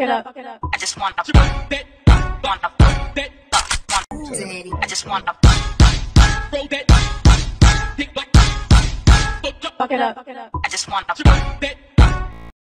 it up. I just wanna fuck that, wanna fuck that, I just wanna roll that, Fuck it up. I just wanna fuck that.